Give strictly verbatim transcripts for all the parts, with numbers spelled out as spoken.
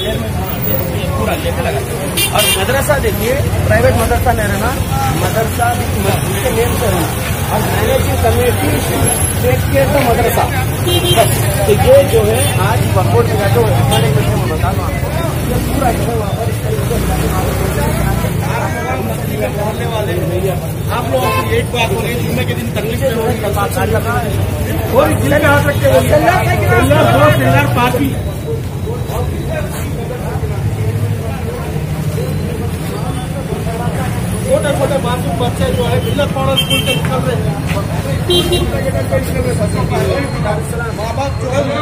पूरा लेके लगा। और मदरसा देखिए, प्राइवेट मदरसा नहीं रहना, मदरसा मस्जिद के नेम से रहना, और मैनेजिंग कमेटी टेक केयर का मदरसा। तो ये जो है आज वर्कआउट में बैठे हुए मैं बता दूँ आपको, ये पूरा जो है वहाँ पर इस तरीके से वाले आप लोगों की एक बात हो रही है, जुम्मे के दिन तकलीफ जो है कोई जिले में आ सकते हैं पार्टी छोटे छोटे मासूम बच्चे जो है मिलत पौड़ा स्कूल से निकल रहे हैं, माँ बाप जो है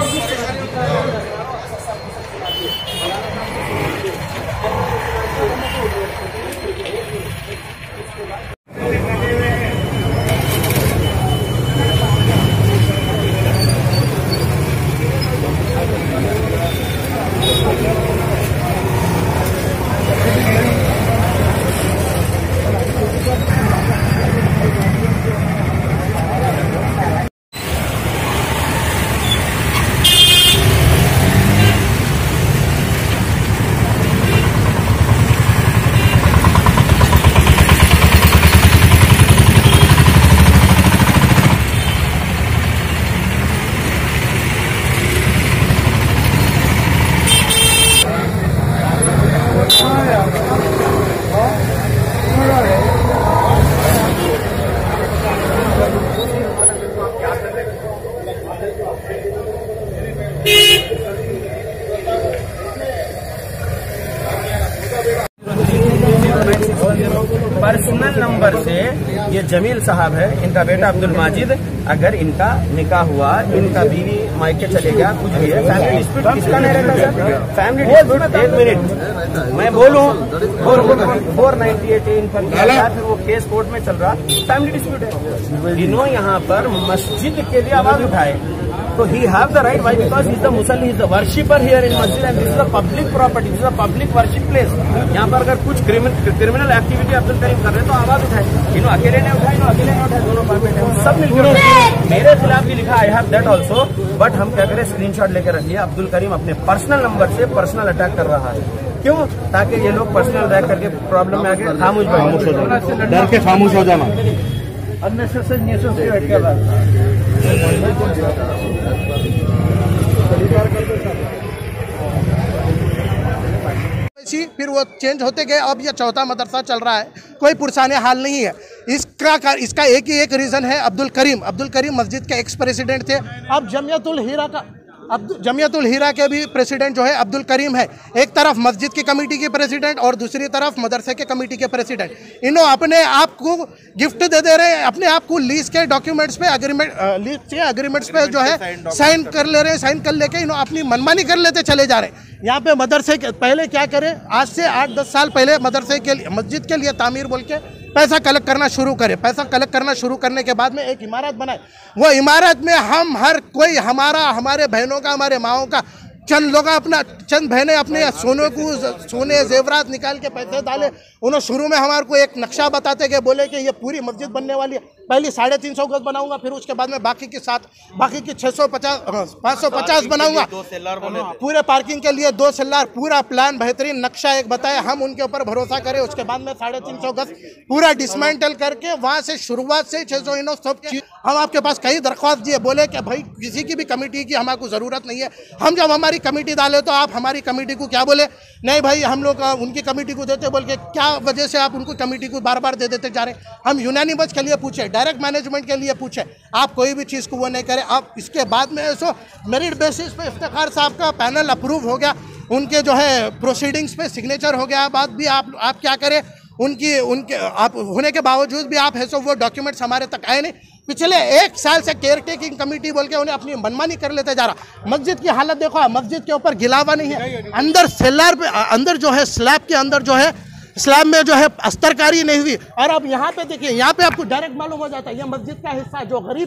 पर्सनल नंबर से ये जमील साहब है, इनका बेटा अब्दुल माजिद, अगर इनका निकाह हुआ, इनका बीवी मायके चले गया, कुछ भी है, फैमिली डिस्प्यूट किसका नहीं रहता सर? फैमिली डिस्प्यूट एक मिनट मैं बोलूं, फोर नाइन्टी एट इन पर फिर वो केस कोर्ट में चल रहा, फैमिली डिस्प्यूट है। इन्होंने यहाँ पर मस्जिद के लिए आवाज उठाए, तो he have the right, why because is the मुसल्ली, is the worshipper here in मस्जिद and this is the public property, this is the public worship place. यहाँ पर अगर कुछ क्रिमिनल एक्टिविटी अब्दुल करीम कर रहे तो आवाज उठाए, इन्हों अकेले ने उठाए, इन्हों अकेले ने उठाए, दोनों पार्टी सब मिलकर मेरे खिलाफ भी लिखा, I have that also, but हम क्या करें, स्क्रीनशॉट लेकर रखिए, अब्दुल करीम अपने पर्सनल नंबर से पर्सनल अटैक कर रहा है। क्यों? ताकि ये लोग पर्सनल अटैक करके प्रॉब्लम में आके खामोश खामोश हो जाना, डर के खामोश हो जाना, अननेसेसरी नेसेसरी हट गया। फिर वो चेंज होते गए, अब ये चौथा मदरसा चल रहा है, कोई पुरसाने हाल नहीं है। इसका इसका एक ही एक रीज़न है, अब्दुल करीम। अब्दुल करीम मस्जिद के एक्स प्रेसिडेंट थे, अब जमियतुल हीरा का अब जमियतुल हीरा के भी प्रेसिडेंट जो है अब्दुल करीम है। एक तरफ मस्जिद की कमेटी के प्रेसिडेंट और दूसरी तरफ मदरसे के कमेटी के प्रेसिडेंट। इन्हों अपने आप को गिफ्ट दे दे रहे हैं, अपने आप को लीज के डॉक्यूमेंट्स पे अग्रीमेंट लीज के अग्रीमेंट्स पे जो है साइन कर ले रहे हैं, साइन कर लेके इन्हों अपनी मनमानी कर लेते चले जा रहे हैं। यहाँ पे मदरसे के पहले क्या करें, आज से आठ दस साल पहले मदरसे के लिए, मस्जिद के लिए तामीर बोल के पैसा कलेक्ट करना शुरू करें। पैसा कलेक्ट करना शुरू करने के बाद में एक इमारत बनाए, वो इमारत में हम हर कोई, हमारा हमारे बहनों का, हमारे माओं का, चंद लोग अपना चंद बहनें अपने सोने को सोने जेवरात निकाल के पैसे डाले। उन्होंने शुरू में हमारे को एक नक्शा बताते कि बोले कि ये पूरी मस्जिद बनने वाली है, पहली साढ़े तीन सौ गज बनाऊंगा, फिर उसके बाद में बाकी की सात बाकी की छः सौ पचास पाँच सौ पचास बनाऊंगा, पूरे पार्किंग के लिए दो सेल्लार, पूरा प्लान बेहतरीन नक्शा एक बताया। हम उनके ऊपर भरोसा करें, उसके बाद में साढ़े तीन सौ गज पूरा डिसमेंटल करके वहाँ से शुरुआत से छः सौ इनो सब चीज हम आपके पास कई दरख्वास्त दिए, बोले कि भाई किसी की भी कमेटी की हमारे को ज़रूरत नहीं है। हम जब हमारी कमेटी डाले तो आप हमारी कमेटी को क्या बोले, नहीं भाई हम लोग उनकी कमेटी को देते, बोल के क्या वजह से आप उनको कमेटी को बार बार दे देते जा रहे। हम यूनानिमस के लिए पूछे, डायरेक्ट मैनेजमेंट के लिए पूछे, आप कोई भी चीज़ को वो नहीं करें। आप इसके बाद में ऐसो मेरिट बेसिस पे इफ्तिखार साहब का पैनल अप्रूव हो गया, उनके जो है प्रोसीडिंग्स पे सिग्नेचर हो गया, बाद भी आप आप क्या करें, उनकी उनके आप होने के बावजूद भी आप है सो वो डॉक्यूमेंट्स हमारे तक आए नहीं। पिछले एक साल से केयर टेकिंग कमेटी बोल के उन्हें अपनी मनमानी कर लेते जा रहा। मस्जिद की हालत देखो, मस्जिद के ऊपर गिलावा नहीं है, अंदर सेलर पे अंदर जो है स्लैब के अंदर जो है स्लैब में जो है अस्तरकारी नहीं हुई। और अब यहाँ पे देखिए, यहाँ पे आपको डायरेक्ट मालूम हो जाता है ये मस्जिद का हिस्सा जो गरीब है,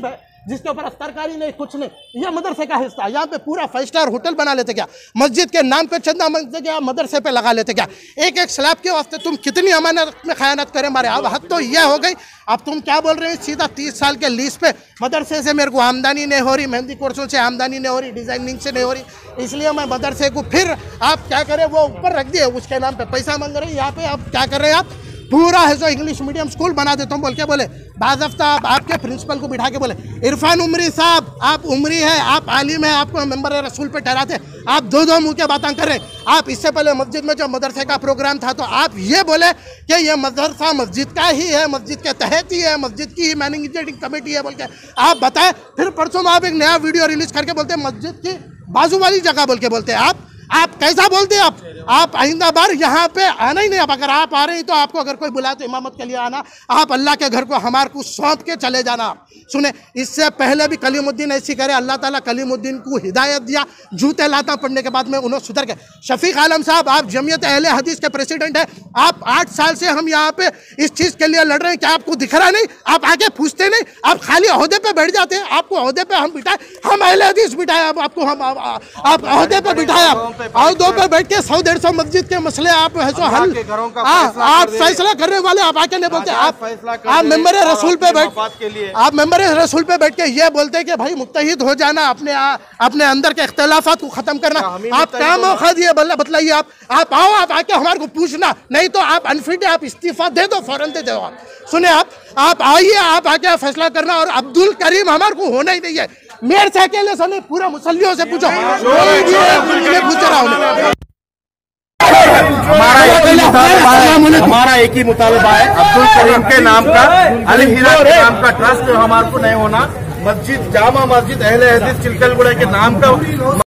जिसके ऊपर सरकारी नहीं कुछ नहीं, ये मदरसे का हिस्सा। यहाँ पे पूरा फाइव स्टार होटल बना लेते क्या? मस्जिद के नाम पे चंदा मांगते क्या? मदरसे पे लगा लेते क्या? एक एक स्लैब के वास्ते तुम कितनी अमानत में खयानत करें मारे। अब हद तो यह हो गई। अब तुम क्या बोल रहे हो? सीधा तीस साल के लीज पे मदरसे से मेरे को आमदनी नहीं हो रही, मेहंदी कोर्सों से आमदनी नहीं हो रही, डिजाइनिंग से नहीं हो रही, इसलिए मैं मदरसे को फिर आप क्या करें वो ऊपर रख दिए, उसके नाम पे पैसा मांग रहे हैं। यहाँ पे आप क्या कर रहे हैं? आप पूरा है जो इंग्लिश मीडियम स्कूल बना देता हूँ बोल के बोले। बाद हफ्ता आप आपके प्रिंसिपल को बिठा के बोले, इरफान उमरी साहब आप उमरी है, आप आलिम है, आपको मेंबर रसूल पे ठहराते, आप दो दो मुंह के बातें कर रहे हैं। आप इससे पहले मस्जिद में जो मदरसे का प्रोग्राम था तो आप ये बोले कि ये मदरसा मस्जिद का ही है, मस्जिद के तहत ही है, मस्जिद की मैनेजिंग कमेटी है बोल के आप बताएं। फिर परसों आप एक नया वीडियो रिलीज करके बोलते हैं मस्जिद की बाजू वाली जगह बोल के बोलते हैं। आप आप कैसा बोलते हैं? आप आप आइंदा बार यहाँ पे आना ही नहीं। अब अगर आप आ रहे हैं तो आपको अगर कोई बुलाए तो इमामत के लिए आना, आप अल्लाह के घर को हमारे को सौंप के चले जाना। सुने, इससे पहले भी कलीमुद्दीन ऐसी करे, अल्लाह ताला कलीमुद्दीन को हिदायत दिया, जूते लाता पढ़ने के बाद में उन्होंने सुधर गए। शफीक आलम साहब आप जमीयत अहले हदीस के प्रेसिडेंट हैं, आप आठ साल से हम यहाँ पे इस चीज़ के लिए लड़ रहे हैं, क्या आपको दिख रहा नहीं? आप आगे पूछते नहीं, आप खाली ओहदे पे बैठ जाते हैं। आपको ओहदे पे हम बिठाए, हम अहले हदीस बिठाए, आपको हम आप ओहदे पे बिठाया, ओहदों पे बैठ के सौ डेढ़ सौ मस्जिद के मसले आप है सो हल आप फैसला करने वाले, आप आके नहीं बोलते। आप आप मेंबर रसूल पे बैठ आप मेंबर रसूल पे बैठ के ये बोलते हैं कि भाई मुत्तहिद हो जाना, अपने अपने अंदर के इख्तिलाफात को खत्म करना। आप क्या मौका दिए बतलाइए? आप आप आओ, आप आके हमारे को पूछना, नहीं तो आप अनफिट है, आप इस्तीफा दे दो, फौरन दे दो। आप सुने, आप आप आइए, आप आके फैसला करना। और अब्दुल करीम हमारे को होना ही नहीं है। मेरे से अकेले से नहीं, पूरा मुसल्लियों से पूछो, पूछ रहा हूँ। हमारा एक ही मुतालबा है हमारा एक ही मुतालबा है अब्दुल करीम के नाम का, अली हीरा के नाम का ट्रस्ट हमारे को नहीं होना। मस्जिद जामा मस्जिद अहले हदीस चिलकलगुड़ा के नाम का